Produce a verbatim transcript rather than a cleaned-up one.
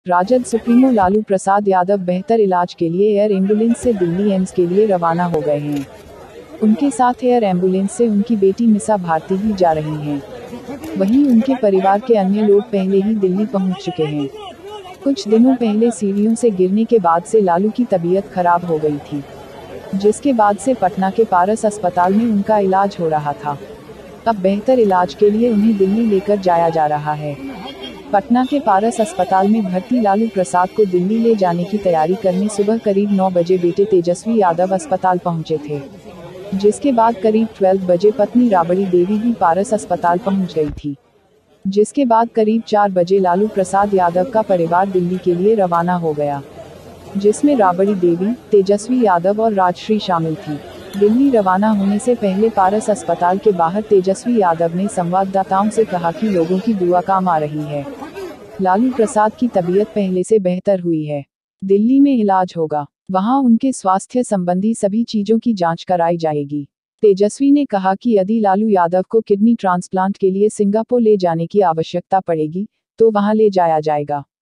Rajad supremo Lalu Prasad Yadav बेहतर इलाज के लिए एयर एम्बुलेंस से दिल्ली एम्स के लिए रवाना हो गए हैं। उनके साथ एयर एम्बुलेंस से उनकी बेटी मिसा भारती भी जा रही हैं। वहीं उनके परिवार के अन्य लोग पहले ही दिल्ली पहुंच चुके हैं। कुछ दिनों पहले सीढ़ियों से गिरने के बाद से लालू की तबीयत खराब हो गई थी, जिसके बाद से पटना के पारस अस्पताल में उनका इलाज हो रहा था। अब बेहतर इलाज के लिए उन्हें दिल्ली लेकर जाया जा रहा है। पटना के पारस अस्पताल में भर्ती लालू प्रसाद को दिल्ली ले जाने की तैयारी करने सुबह करीब नौ बजे बेटे तेजस्वी यादव अस्पताल पहुंचे थे, जिसके बाद करीब बारह बजे पत्नी राबड़ी देवी भी पारस अस्पताल पहुंच गई थी। जिसके बाद करीब चार बजे लालू प्रसाद यादव का परिवार दिल्ली के लिए रवाना हो गया, जिसमें राबड़ी देवी, तेजस्वी यादव और राजश्री शामिल थी। दिल्ली रवाना होने से पहले पारस अस्पताल के बाहर तेजस्वी यादव ने संवाददाताओं से कहा कि लोगों की दुआ काम आ रही है। लालू प्रसाद की तबीयत पहले से बेहतर हुई है। दिल्ली में इलाज होगा, वहां उनके स्वास्थ्य संबंधी सभी चीजों की जांच कराई जाएगी। तेजस्वी ने कहा कि यदि लालू यादव को किडनी ट्रांसप्लांट के लिए सिंगापुर ले जाने की आवश्यकता पड़ेगी, तो वहां ले जाया जाएगा।